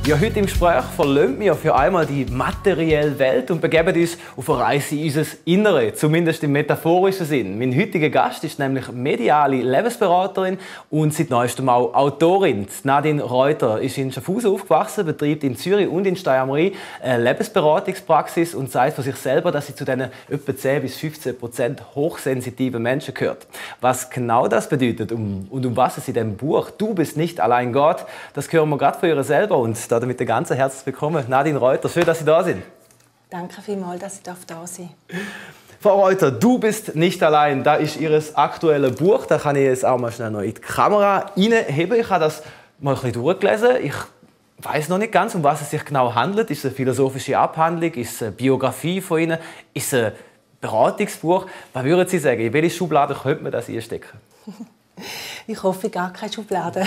Ja, heute im Gespräch verlassen wir für einmal die materielle Welt und begeben uns auf eine Reise in unser Innere, zumindest im metaphorischen Sinn. Mein heutiger Gast ist nämlich mediale Lebensberaterin und seit neuestem auch Autorin. Nadine Reuter ist in Schaffhausen aufgewachsen, betreibt in Zürich und in Steiermark eine Lebensberatungspraxis und sagt von sich selber, dass sie zu diesen etwa 10–15% hochsensitiven Menschen gehört. Was genau das bedeutet und um was es in dem Buch «Du bist nicht allein» geht, das hören wir gerade von ihr selber und damit ein ganz herzlich willkommen, Nadine Reuter. Schön, dass Sie da sind. Danke vielmals, dass ich da sein darf. Frau Reuter, «Du bist nicht allein», das ist Ihr aktuelles Buch. Da kann ich jetzt auch mal schnell noch in die Kamera reinheben. Ich habe das mal ein bisschen durchgelesen. Ich weiß noch nicht ganz, um was es sich genau handelt. Ist es eine philosophische Abhandlung? Ist es eine Biografie von Ihnen? Ist es ein Beratungsbuch? Was würden Sie sagen? In welche Schublade könnte man das einstecken? Ich hoffe, gar keine Schublade.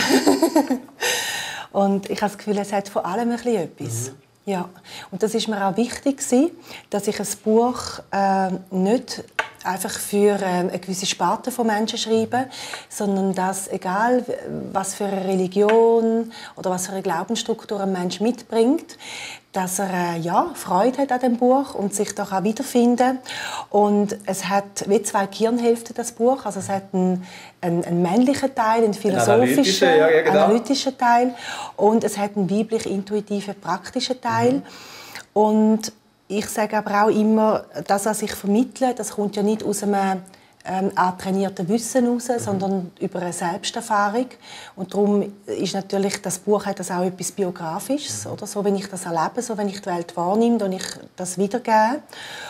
Und ich habe das Gefühl, es hat von allem ein bisschen etwas. Ja. Und das ist mir auch wichtig, dass ich ein Buch nicht einfach für eine gewisse Sparte von Menschen schreibe, sondern dass, egal was für eine Religion oder was für eine Glaubensstruktur ein Mensch mitbringt, dass er Freude hat an dem Buch und sich da auch wiederfinden. Und es hat wie zwei Gehirnhälften, das Buch. Also es hat einen männlichen Teil, einen philosophischen, analytischen Teil und es hat einen biblisch-intuitiven, praktischen Teil. Und ich sage aber auch immer, das, was ich vermittle, das kommt ja nicht aus einem antrainierten Wissen heraus, sondern über eine Selbsterfahrung. Und darum ist natürlich, das Buch hat das auch etwas Biografisches, oder? So, wenn ich das erlebe, so, wenn ich die Welt wahrnehme, und ich das wiedergebe.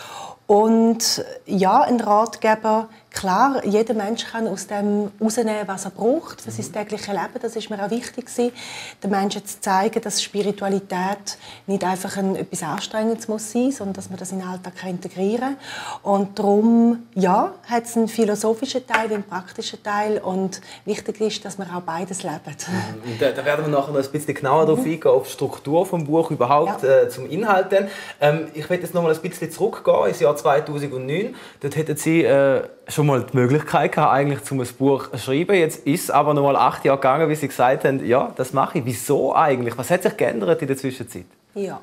Und ja, ein Ratgeber, klar, jeder Mensch kann aus dem herausnehmen, was er braucht für sein tägliches Leben. Das ist mir auch wichtig, den Menschen zu zeigen, dass Spiritualität nicht einfach etwas Anstrengendes muss sein, sondern dass man das in den Alltag integrieren kann. Und darum, ja, hat es einen philosophischen Teil, einen praktischen Teil. Und wichtig ist, dass wir auch beides leben. Und da werden wir nachher noch ein bisschen genauer darauf eingehen, auf die Struktur des Buches überhaupt, zum Inhalt. Ich möchte jetzt noch mal ein bisschen zurückgehen ins Jahr 2009. Dort hätten Sie schon mal die Möglichkeit gehabt, eigentlich, um ein Buch zu schreiben. Jetzt ist es aber noch mal 8 Jahre gegangen, wie Sie gesagt haben, ja, das mache ich. Wieso eigentlich? Was hat sich geändert in der Zwischenzeit? Ja.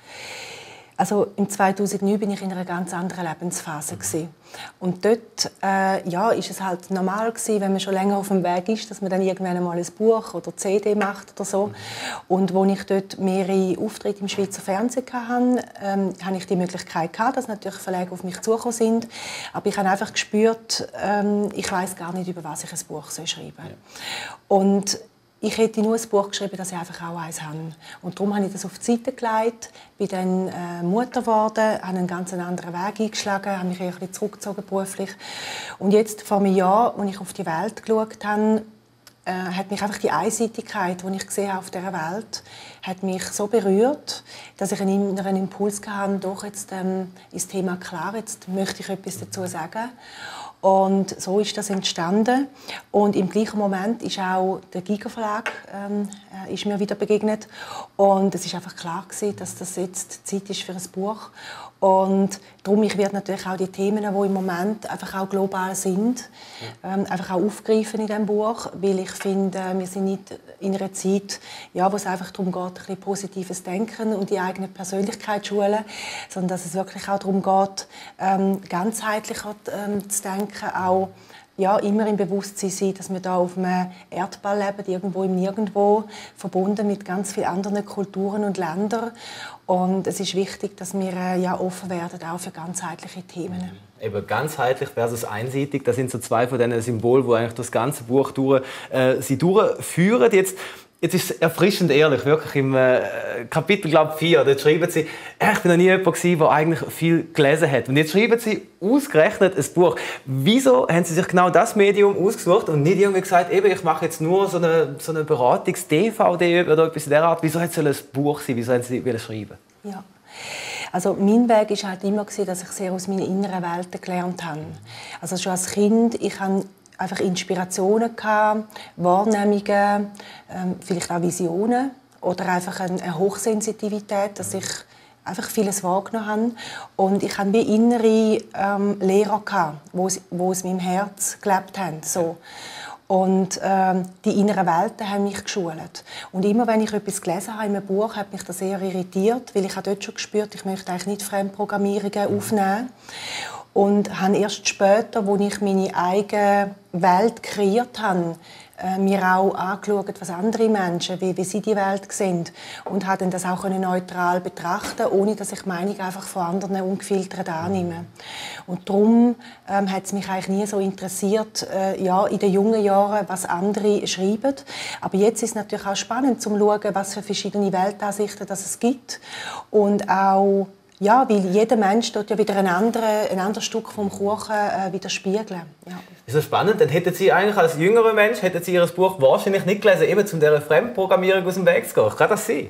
Also im 2009 bin ich in einer ganz anderen Lebensphase und dort ist es halt normal gewesen, wenn man schon länger auf dem Weg ist, dass man dann irgendwann einmal ein Buch oder CD macht oder so. Und als ich dort mehrere Auftritte im Schweizer Fernsehen hatte, hatte ich die Möglichkeit gehabt, dass natürlich Verlage auf mich zugekommen sind. Aber ich habe einfach gespürt, ich weiß gar nicht, über was ich ein Buch schreiben soll. Ja. Und ich hätte nur ein Buch geschrieben, dass ich einfach auch eins habe. Und darum habe ich das auf die Seite gelegt, bin dann Mutter geworden, habe einen ganz anderen Weg eingeschlagen, habe mich ein bisschen zurückgezogen beruflich. Und jetzt, vor einem Jahr, als ich auf die Welt geschaut habe, hat mich einfach die Einseitigkeit, die ich gesehen habe auf dieser Welt, hat mich so berührt, dass ich einen inneren Impuls hatte, doch jetzt ist das Thema klar, jetzt möchte ich etwas dazu sagen. Und so ist das entstanden. Und im gleichen Moment ist auch der Giga Verlag ist mir wieder begegnet. Und es ist einfach klar gewesen, dass das jetzt Zeit ist für ein Buch. Und darum, ich werde natürlich auch die Themen, die im Moment einfach auch global sind, einfach auch aufgreifen in diesem Buch, weil ich finde, wir sind nicht in einer Zeit, wo es einfach darum geht, ein bisschen positives Denken und die eigene Persönlichkeit zu schulen, sondern dass es wirklich auch darum geht, ganzheitlicher zu denken, auch immer im Bewusstsein sein, dass wir da auf einem Erdball leben, irgendwo im Nirgendwo, verbunden mit ganz vielen anderen Kulturen und Ländern. Und es ist wichtig, dass wir offen werden, auch für ganzheitliche Themen. Eben ganzheitlich versus einseitig, das sind so zwei von diesen Symbolen, die eigentlich das ganze Buch sie durchführen. Jetzt ist es erfrischend ehrlich, wirklich im Kapitel 4, dort schreiben Sie, ich bin noch nie jemand gewesen, der eigentlich viel gelesen hat. Und jetzt schreiben Sie ausgerechnet ein Buch. Wieso haben Sie sich genau das Medium ausgesucht und nicht irgendwie gesagt, eben, ich mache jetzt nur so eine Beratungs-DVD oder etwas in dieser Art? Wieso soll es ein Buch sein? Wieso haben Sie schreiben? Ja. Also mein Weg war halt immer, dass ich sehr aus meiner inneren Welt gelernt habe. Also schon als Kind, ich habe einfach Inspirationen gehabt, Wahrnehmungen, vielleicht auch Visionen oder einfach eine Hochsensitivität, dass ich einfach vieles wahrgenommen habe. Und ich hatte wie innere Lehrer gehabt, die aus meinem Herz gelebt haben. So. Und die inneren Welten haben mich geschult. Und immer wenn ich etwas gelesen habe in einem Buch, hat mich das sehr irritiert, weil ich habe dort schon gespürt, ich möchte eigentlich nicht Fremdprogrammierungen aufnehmen. Und habe erst später, als ich meine eigene Welt kreiert habe, mir auch angeschaut, was andere Menschen, wie sie die Welt sehen. Und habe das auch neutral betrachten, ohne dass ich die Meinung einfach von anderen ungefiltert annehme. Und darum hat es mich eigentlich nie so interessiert, ja, in den jungen Jahren, was andere schreiben. Aber jetzt ist es natürlich auch spannend, zu schauen, was für verschiedene Weltansichten es gibt. Und auch, ja, weil jeder Mensch dort ja wieder ein anderes Stück vom Kuchen widerspiegeln. Ja. Das ist spannend. Dann hätten Sie eigentlich als jüngerer Mensch hätten Sie Ihr Buch wahrscheinlich nicht gelesen, eben um dieser Fremdprogrammierung aus dem Weg zu gehen. Kann das sein?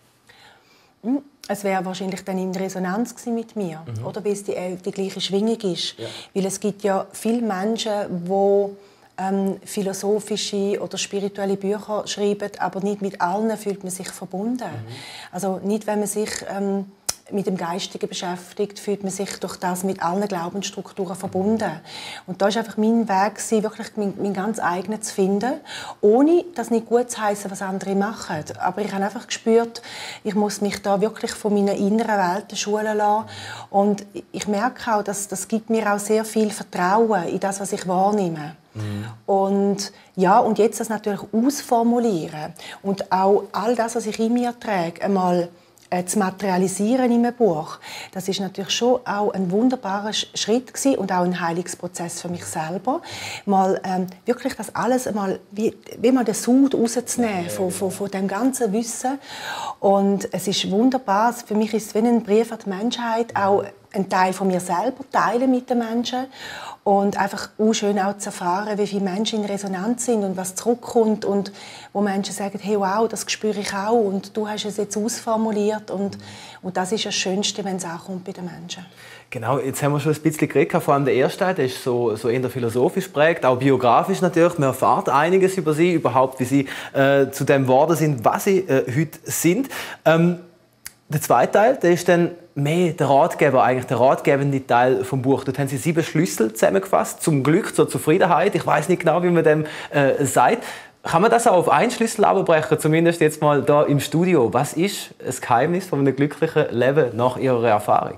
Es wäre wahrscheinlich dann in Resonanz mit mir, oder? Weil es die gleiche Schwingung ist. Ja. Weil es gibt ja viele Menschen, die philosophische oder spirituelle Bücher schreiben, aber nicht mit allen fühlt man sich verbunden. Also nicht, wenn man sich mit dem Geistigen beschäftigt, fühlt man sich durch das mit allen Glaubensstrukturen verbunden. Und da war einfach mein Weg, wirklich mein ganz eigenes zu finden, ohne das nicht gut zu heissen, was andere machen. Aber ich habe einfach gespürt, ich muss mich da wirklich von meinen inneren Welten schulen lassen. Und ich merke auch, dass das gibt mir auch sehr viel Vertrauen in das, was ich wahrnehme. Und ja, und jetzt das natürlich ausformulieren und auch all das, was ich in mir trage, einmal zu materialisieren in einem Buch, das ist natürlich schon auch ein wunderbarer Schritt gewesen und auch ein Heilungsprozess für mich selber, mal wirklich das alles einmal wie mal den Sud rauszunehmen von dem ganzen Wissen. Und es ist wunderbar, für mich ist es wie ein Brief an die Menschheit, auch einen Teil von mir selber teilen mit den Menschen und einfach auch schön auch zu erfahren, wie viele Menschen in Resonanz sind und was zurückkommt und wo Menschen sagen, hey, wow, das spüre ich auch und du hast es jetzt ausformuliert und das ist das Schönste, wenn es ankommt bei den Menschen. Genau, jetzt haben wir schon ein bisschen geredet, vor allem der erste Teil, der ist so eher philosophisch prägt, auch biografisch natürlich. Man erfährt einiges über Sie, überhaupt wie Sie zu dem geworden sind, was Sie heute sind. Der zweite Teil, der ist dann mehr der Ratgeber, eigentlich der ratgebende Teil vom Buch. Dort haben Sie 7 Schlüssel zusammengefasst, zum Glück, zur Zufriedenheit. Ich weiß nicht genau, wie man dem sagt. Kann man das auch auf einen Schlüssel abbrechen, zumindest jetzt mal da im Studio? Was ist das Geheimnis von einem glücklichen Leben nach Ihrer Erfahrung?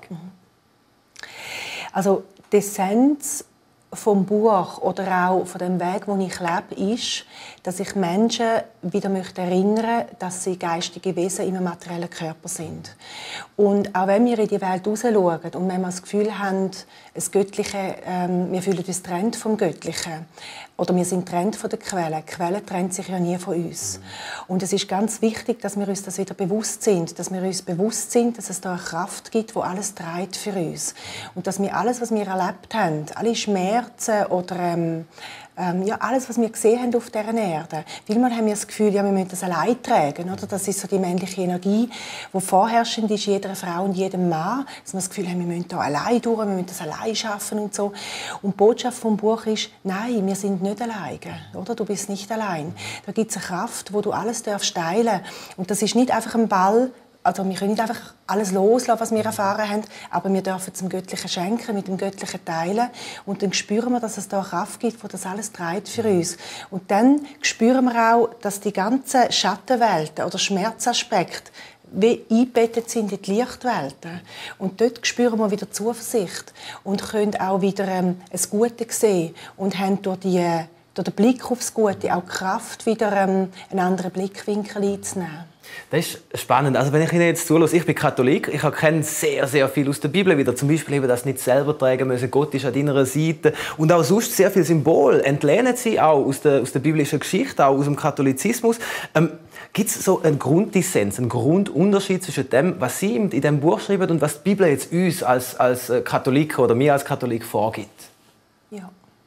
Also die Essenz vom Buch oder auch von dem Weg, den ich lebe, ist, dass ich Menschen wieder erinnern möchte, dass sie geistige Wesen in einem materiellen Körper sind. Und auch wenn wir in die Welt rausschauen und wenn wir das Gefühl haben, das Göttliche, wir fühlen uns getrennt vom Göttlichen oder wir sind getrennt von der Quelle. Die Quelle trennt sich ja nie von uns. Und es ist ganz wichtig, dass wir uns das wieder bewusst sind, dass wir uns bewusst sind, dass es da eine Kraft gibt, die alles trägt für uns. Und dass wir alles, was wir erlebt haben, alle Schmerzen oder ja, alles, was wir gesehen haben auf dieser Erde. Vielmal haben wir das Gefühl, ja, wir müssen das allein tragen. Oder? Das ist so die männliche Energie, die vorherrschend ist, jeder Frau und jedem Mann. Dass wir das Gefühl haben, wir müssen da allein durch, wir müssen das allein schaffen und so. Und die Botschaft vom Buch ist, nein, wir sind nicht alleine. Oder? Du bist nicht allein. Da gibt es eine Kraft, wo du alles teilen darfst. Und das ist nicht einfach ein Ball. Also wir können nicht einfach alles loslassen, was wir erfahren haben, aber wir dürfen es dem Göttlichen schenken, mit dem Göttlichen teilen. Und dann spüren wir, dass es da eine Kraft gibt, die das alles trägt für uns. Und dann spüren wir auch, dass die ganzen Schattenwelten oder Schmerzaspekte wie eingebettet sind in die Lichtwelten. Und dort spüren wir wieder Zuversicht und können auch wieder das Gute sehen und haben durch den Blick aufs Gute auch Kraft, wieder einen anderen Blickwinkel einzunehmen. Das ist spannend. Also wenn ich Ihnen jetzt zuhöre, ich bin Katholik, ich kenne sehr, sehr viel aus der Bibel wieder. Zum Beispiel eben das nicht selber tragen müssen, Gott ist an deiner Seite. Und auch sonst sehr viel Symbol entlehnen Sie auch aus der biblischen Geschichte, auch aus dem Katholizismus. Gibt es so einen Grunddissens, einen Grundunterschied zwischen dem, was Sie in diesem Buch schreiben und was die Bibel jetzt uns als Katholiken oder mir als Katholik vorgibt? Ja.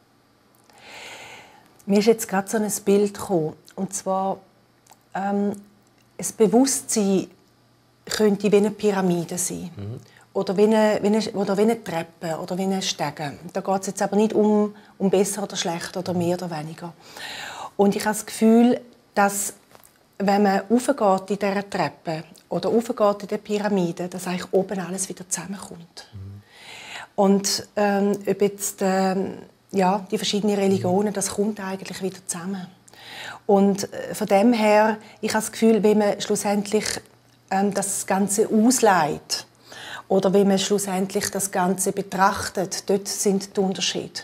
Mir ist jetzt gerade so ein Bild gekommen. Und zwar das Bewusstsein könnte wie eine Pyramide sein. Oder wie eine Treppe oder wie eine Stege. Da geht es jetzt aber nicht um besser oder schlechter oder mehr oder weniger. Und ich habe das Gefühl, dass wenn man raufgeht in dieser Treppe oder raufgeht in der Pyramide, dass eigentlich oben alles wieder zusammenkommt. Und ob jetzt ja, die verschiedenen Religionen, das kommt eigentlich wieder zusammen. Und von dem her, ich habe das Gefühl, wenn man schlussendlich das Ganze ausleitet oder wenn man schlussendlich das Ganze betrachtet, dort sind die Unterschiede.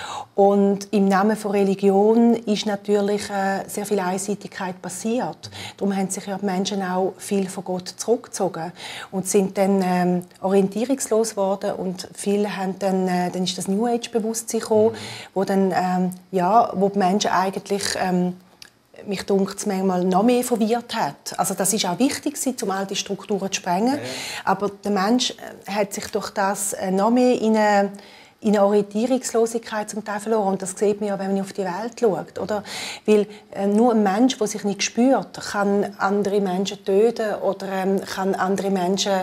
Und im Namen von Religion ist natürlich sehr viel Einseitigkeit passiert. Darum haben sich ja die Menschen auch viel von Gott zurückgezogen und sind dann orientierungslos geworden und viele haben dann ist das New Age Bewusstsein gekommen, wo dann wo die Menschen eigentlich mich dunkt es manchmal noch mehr verwirrt hat. Also das ist auch wichtig, um alte Strukturen zu sprengen. Ja. Aber der Mensch hat sich durch das noch mehr in eine Orientierungslosigkeit zum Teil verloren. Und das sieht man ja, wenn man auf die Welt schaut. Oder? Weil nur ein Mensch, der sich nicht spürt, kann andere Menschen töten oder kann andere Menschen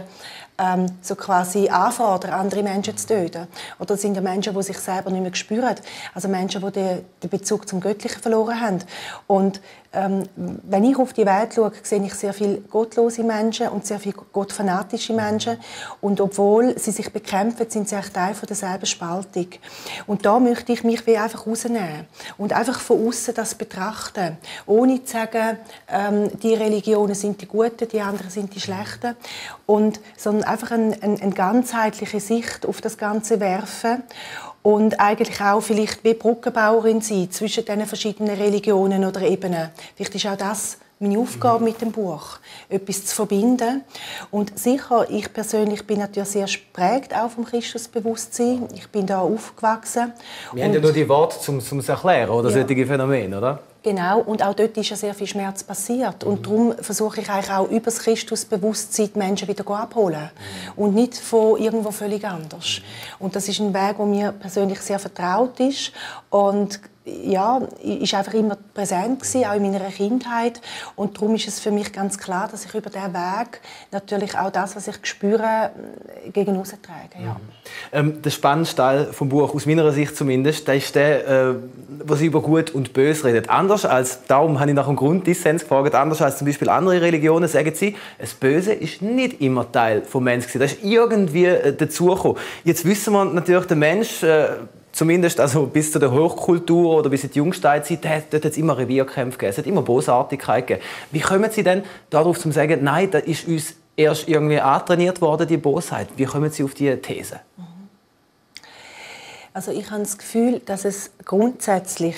so quasi anfordern, andere Menschen zu töten. Oder das sind ja Menschen, die sich selber nicht mehr spüren. Also Menschen, die den Bezug zum Göttlichen verloren haben. Und wenn ich auf die Welt schaue, sehe ich sehr viele gottlose Menschen und sehr viele gottfanatische Menschen. Und obwohl sie sich bekämpfen, sind sie eigentlich Teil von derselben Spaltung. Und da möchte ich mich wie einfach rausnehmen und einfach von außen das betrachten, ohne zu sagen, die Religionen sind die Guten, die anderen sind die Schlechten, sondern einfach eine ganzheitliche Sicht auf das Ganze werfen. Und eigentlich auch vielleicht wie Brückenbauerin sein zwischen diesen verschiedenen Religionen oder Ebenen. Vielleicht ist auch das meine Aufgabe mit dem Buch, etwas zu verbinden. Und sicher, ich persönlich bin natürlich sehr geprägt auch vom Christusbewusstsein. Ich bin da aufgewachsen. Wir haben ja nur die Worte, um es zu erklären, oder? Ja. Solche Phänomene, oder? Genau, und auch dort ist ja sehr viel Schmerz passiert. Und darum versuche ich eigentlich auch über das Christusbewusstsein die Menschen wieder abholen. Und nicht von irgendwo völlig anders. Und das ist ein Weg, der mir persönlich sehr vertraut ist. Und ja, ist einfach immer präsent gewesen, auch in meiner Kindheit. Und darum ist es für mich ganz klar, dass ich über diesen Weg natürlich auch das, was ich spüre, gegen aussen trage. Ja. Der spannendste Teil vom Buch, aus meiner Sicht zumindest, der ist der, wo sie über Gut und Böse redet. Anders als, darum habe ich nach dem Grunddissens gefragt, anders als zum Beispiel andere Religionen, sagen sie, das Böse ist nicht immer Teil des Menschen. Das ist irgendwie dazugekommen. Jetzt wissen wir natürlich, der Mensch, zumindest also bis zu der Hochkultur oder bis in die Jungsteinzeit, dort hat es immer Revierkämpfe gegeben, es hat immer Bosartigkeit gegeben. Wie kommen Sie denn darauf zu sagen, nein, da ist uns erst irgendwie antrainiert worden, die Bosheit? Wie kommen Sie auf diese These? Also ich habe das Gefühl, dass es grundsätzlich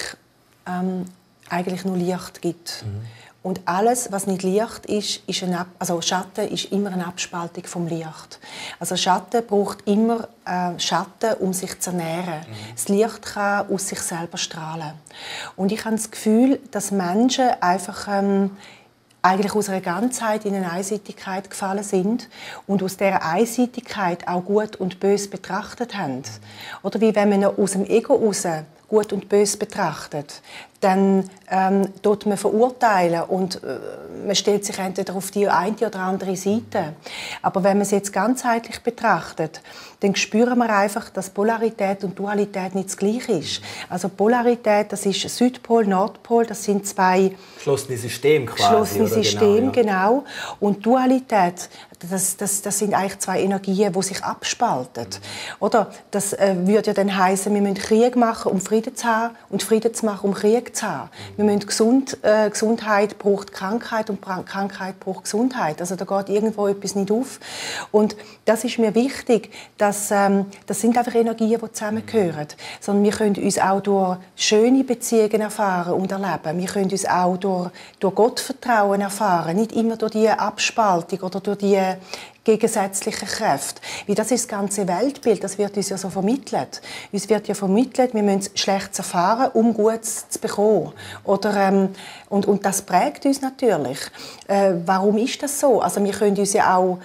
eigentlich nur Licht gibt. Und alles, was nicht Licht ist, also Schatten ist immer eine Abspaltung vom Licht. Also Schatten braucht immer Schatten, um sich zu ernähren. Das Licht kann aus sich selber strahlen. Und ich habe das Gefühl, dass Menschen einfach eigentlich aus einer Ganzheit in eine Einseitigkeit gefallen sind und aus dieser Einseitigkeit auch Gut und Böse betrachtet haben. Oder wie wenn man aus dem Ego heraus Gut und Böse betrachtet, dann tut man verurteilen und man stellt sich entweder auf die eine oder andere Seite. Aber wenn man es jetzt ganzheitlich betrachtet, dann spüren wir einfach, dass Polarität und Dualität nicht das Gleiche ist. Also Polarität, das ist Südpol, Nordpol, das sind zwei geschlossene Systeme quasi. Geschlossene Systeme, genau. Und Dualität, das sind eigentlich zwei Energien, die sich abspalten. Oder das würde ja dann heißen, wir müssen Krieg machen, um Frieden zu haben, und Frieden zu machen, um Krieg zu haben. Wir müssen Gesundheit braucht Krankheit und Krankheit braucht Gesundheit. Also da geht irgendwo etwas nicht auf. Und das ist mir wichtig, dass das sind einfach Energien, die zusammengehören. Sondern wir können uns auch durch schöne Beziehungen erfahren und erleben. Wir können uns auch durch Gottvertrauen erfahren, nicht immer durch die Abspaltung oder durch die gegensätzliche Kräfte. Wie das ist das ganze Weltbild, das wird uns ja so vermittelt. Uns wird ja vermittelt, wir müssen Schlechtes erfahren, um Gutes zu bekommen. Oder, und das prägt uns natürlich. Warum ist das so? Also wir können uns ja auch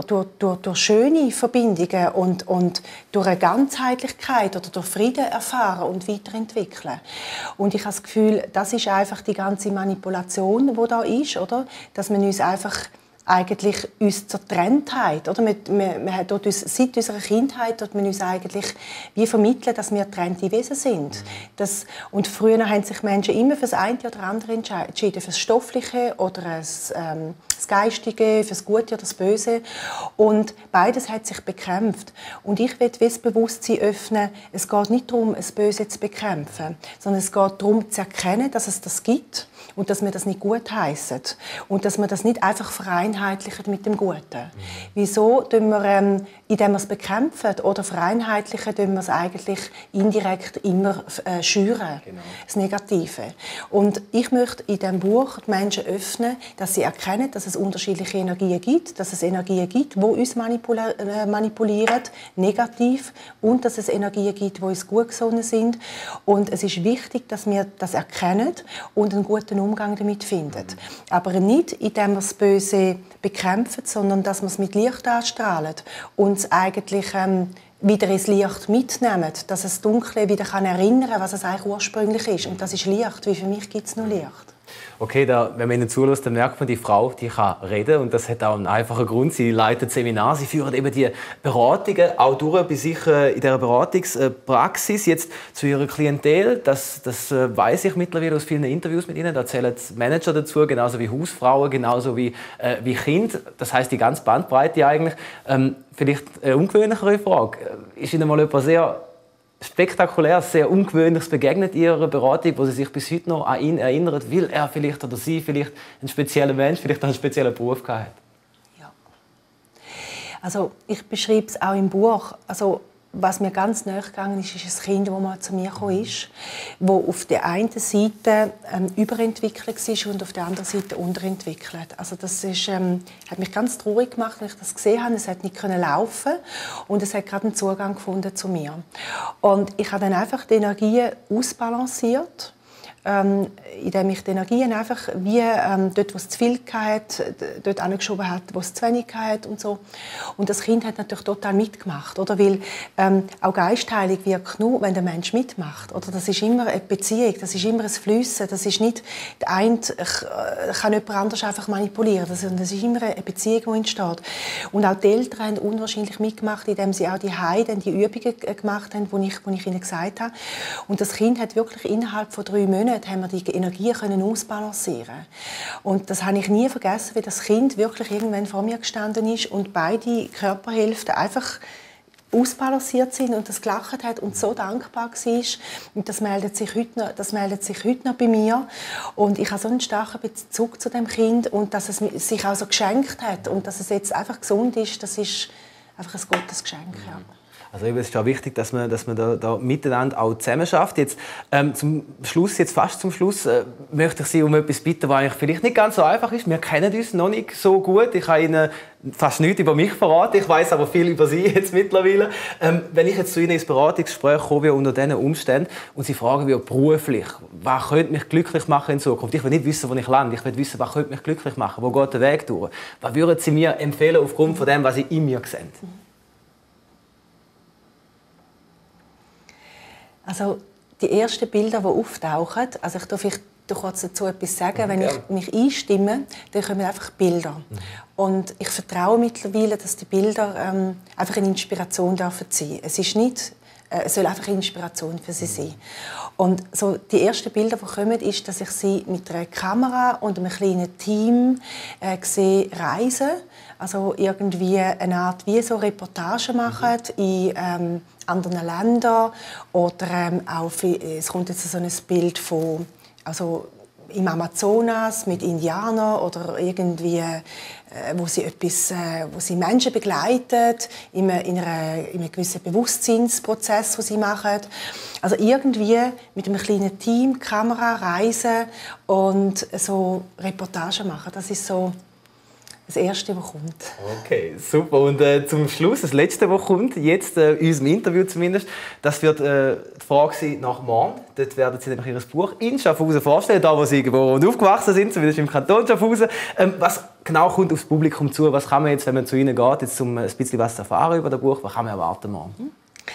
durch schöne Verbindungen und durch eine Ganzheitlichkeit oder durch Frieden erfahren und weiterentwickeln. Und ich habe das Gefühl, das ist einfach die ganze Manipulation, die da ist, oder? Dass man uns einfach eigentlich uns zur Trenntheit, oder? Man hat dort uns, seit unserer Kindheit dort man uns eigentlich wie vermitteln, dass wir getrennte Wesen sind. Und früher haben sich Menschen immer für das eine oder andere entschieden, für das Stoffliche oder das das Geistige, für das Gute oder das Böse. Und beides hat sich bekämpft. Und ich will das Bewusstsein öffnen, es geht nicht darum, das Böse zu bekämpfen, sondern es geht darum, zu erkennen, dass es das gibt und dass wir das nicht gutheissen und dass wir das nicht einfach vereinheitlichen mit dem Guten. Wieso tun wir, indem wir es bekämpfen oder vereinheitlichen, tun wir es eigentlich indirekt immer schüren, genau. Das Negative. Und ich möchte in diesem Buch die Menschen öffnen, dass sie erkennen, dass es unterschiedliche Energien gibt, dass es Energien gibt, die uns manipulieren, negativ, und dass es Energien gibt, die uns gut gesonnen sind. Und es ist wichtig, dass wir das erkennen und einen guten Umgang damit finden. Aber nicht, indem wir das Böse bekämpfen, sondern dass wir es mit Licht anstrahlen und es eigentlich wieder ins Licht mitnehmen, dass es Dunkle wieder erinnern kann, was es eigentlich ursprünglich ist. Und das ist Licht, wie für mich gibt es nur Licht. Okay, wenn man ihnen zulässt, dann merkt man, die Frau, die kann reden, und das hat auch einen einfachen Grund. Sie leitet Seminare, sie führen eben die Beratungen auch durch bei sich in dieser Beratungspraxis. Jetzt zu ihrer Klientel, das weiss ich mittlerweile aus vielen Interviews mit ihnen, da zählen Manager dazu, genauso wie Hausfrauen, genauso wie Kinder. Das heisst, die ganze Bandbreite eigentlich. Vielleicht eine ungewöhnlichere Frage. Ist Ihnen mal jemand sehr spektakulär, sehr Ungewöhnliches begegnet in Ihrer Beratung, wo Sie sich bis heute noch an ihn erinnern, weil er vielleicht oder sie vielleicht ein spezieller Mensch, vielleicht auch einen speziellen Beruf hatte? Ja. Also ich beschreibe es auch im Buch. Also, was mir ganz nahe gegangen ist, ist ein Kind, das mal zu mir gekommen ist, das auf der einen Seite überentwickelt war und auf der anderen Seite unterentwickelt. Also das hat mich ganz traurig gemacht, als ich das gesehen habe. Es hat nicht laufen und es hat gerade einen Zugang gefunden zu mir. Und ich habe dann einfach die Energien ausbalanciert, indem ich die Energien einfach wie dort, wo es zu viel hatte, dort angeschoben hat, wo es zu wenig hatte und so. Und das Kind hat natürlich total mitgemacht, oder? Weil auch Geistheilung wirkt nur, wenn der Mensch mitmacht. Oder? Das ist immer eine Beziehung, das ist immer ein Fliessen. Das ist nicht, der eine kann jemand anders einfach manipulieren. Das ist immer eine Beziehung, die entsteht. Und auch die Eltern haben unwahrscheinlich mitgemacht, indem sie auch die Übungen gemacht haben, die ich ihnen gesagt habe. Und das Kind hat wirklich innerhalb von 3 Monaten haben wir die Energie ausbalancieren. Und das habe ich nie vergessen, wie das Kind wirklich irgendwann vor mir gestanden ist und beide Körperhälften einfach ausbalanciert sind und das gelacht hat und so dankbar war. Und das meldet sich heute noch bei mir. Und ich habe so einen starken Bezug zu dem Kind und dass es sich auch so geschenkt hat und dass es jetzt einfach gesund ist, das ist einfach ein Gottesgeschenk. Ja. Also es ist auch wichtig, dass man da miteinander auch zusammen schafft. Jetzt fast zum Schluss, möchte ich Sie um etwas bitten, was eigentlich vielleicht nicht ganz so einfach ist. Wir kennen uns noch nicht so gut. Ich habe Ihnen fast nichts über mich verraten. Ich weiß aber viel über Sie jetzt mittlerweile. Wenn ich jetzt zu Ihnen ins Beratungsgespräch komme unter diesen Umständen und Sie fragen, wie beruflich, was könnte mich glücklich machen in Zukunft? Ich will nicht wissen, wo ich lande. Ich will wissen, was könnte mich glücklich machen? Wo geht der Weg durch? Was würden Sie mir empfehlen aufgrund von dem, was Sie in mir sehen? Also die ersten Bilder, die auftauchen, also ich darf vielleicht kurz dazu etwas sagen, wenn ich mich einstimme, dann kommen einfach Bilder. Und ich vertraue mittlerweile, dass die Bilder einfach eine Inspiration sein dürfen. Es soll einfach eine Inspiration für sie sein. Und so die ersten Bilder, die kommen, ist, dass ich sie mit einer Kamera und einem kleinen Team sehe reisen. Also irgendwie eine Art wie so Reportage machen in anderen Ländern oder auch es kommt jetzt so ein Bild von also im Amazonas mit Indianern oder irgendwie wo sie Menschen begleitet in einem gewissen Bewusstseinsprozess, den sie machen. Also irgendwie mit einem kleinen Team Kamera reisen und so Reportagen machen. Das ist so das Erste, was kommt. Okay, super. Und zum Schluss, das Letzte, was kommt, jetzt in unserem Interview zumindest, das wird die Frage sein nach morgen. Dort werden Sie nämlich Ihr Buch in Schaffhausen vorstellen, da wo Sie geboren und aufgewachsen sind, zumindest im Kanton Schaffhausen. Was genau kommt aufs Publikum zu? Was kann man jetzt, wenn man zu Ihnen geht, jetzt um ein bisschen was zu erfahren über das Buch, was kann man erwarten morgen?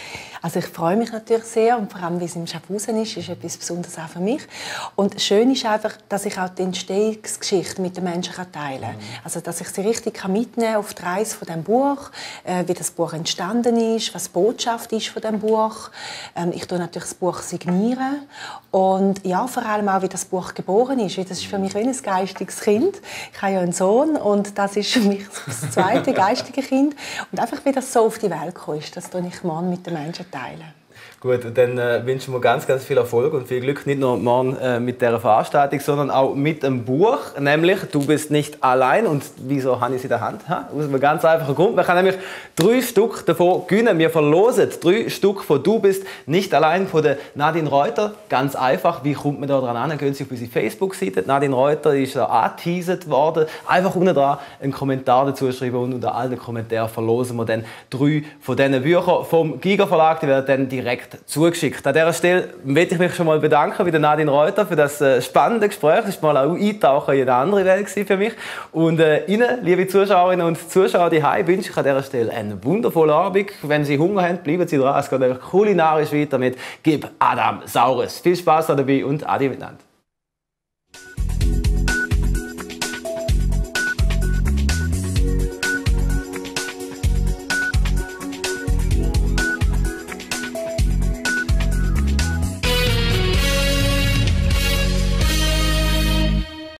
Also ich freue mich natürlich sehr und vor allem, wie es im Schaffhausen ist etwas Besonderes auch für mich. Und schön ist einfach, dass ich auch die Entstehungsgeschichte mit den Menschen teilen kann. Also dass ich sie richtig mitnehmen kann auf die Reise von dem Buch, wie das Buch entstanden ist, was die Botschaft ist von dem Buch. Ich tue natürlich das Buch signieren und ja, vor allem auch, wie das Buch geboren ist. Das ist für mich wie ein geistiges Kind. Ich habe ja einen Sohn und das ist für mich das zweite geistige Kind. Und einfach, wie das so auf die Welt gekommen ist, das tue ich morgen mit den Menschen teilen. Gut, dann wünschen wir ganz, ganz viel Erfolg und viel Glück, nicht nur morgen mit dieser Veranstaltung, sondern auch mit dem Buch, nämlich «Du bist nicht allein». Und wieso habe ich es in der Hand? Aus einem ganz einfachen Grund. Man kann nämlich 3 Stück davon gewinnen. Wir verlosen 3 Stück von «Du bist nicht allein» von der Nadine Reuter. Ganz einfach. Wie kommt man da dran an? Gehen Sie auf unsere Facebook-Seite. Nadine Reuter ist angeteasert worden. Einfach unten dran einen Kommentar dazu schreiben und unter all den Kommentaren verlosen wir dann 3 von diesen Büchern vom Giga Verlag. Die werden dann direkt zugeschickt. An dieser Stelle möchte ich mich schon mal bedanken bei der Nadine Reuter für das spannende Gespräch. Es war mal auch Eintauchen in eine andere Welt für mich. Und Ihnen, liebe Zuschauerinnen und Zuschauer daheim, wünsche ich an dieser Stelle einen wundervollen Abend. Wenn Sie Hunger haben, bleiben Sie dran. Es geht kulinarisch weiter mit «Gib Adam Saures». Viel Spaß dabei und Adi miteinander.